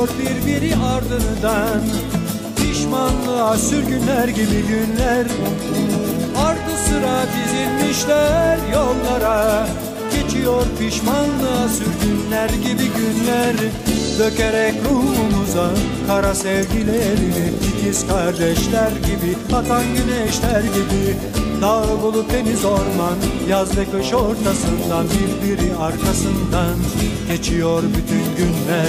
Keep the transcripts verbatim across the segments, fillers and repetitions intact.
geçiyor birbiri ardından. Pişmanlığa sürgünler gibi günler, ardı sıra dizilmişler yollara. Geçiyor pişmanlığa sürgünler gibi günler, dökerek ruhumuza kara sevgilerini. İkiz kardeşler gibi, atan güneşler gibi, dağ bulut deniz orman, yaz ve kış ortasından, birbiri arkasından geçiyor bütün günler.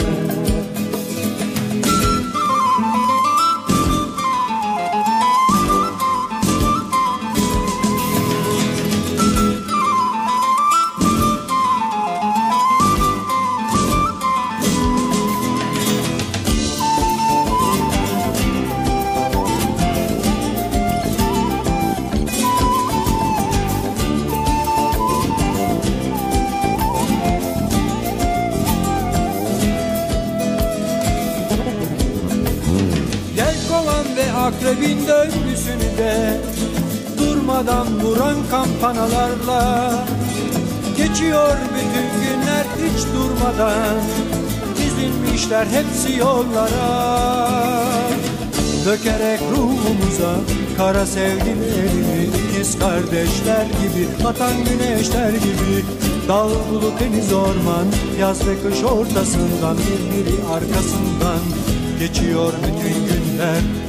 Ve akrebin döngüsünü de durmadan vuran kampanalarla geçiyor bütün günler hiç durmadan. Dizilmişler hepsi yollara, dökerek ruhumuza kara sevgilerini. İkiz kardeşler gibi, atan güneşler gibi, dağ bulut deniz orman, yaz ve kış ortasından, birbiri arkasından geçiyor bütün günler.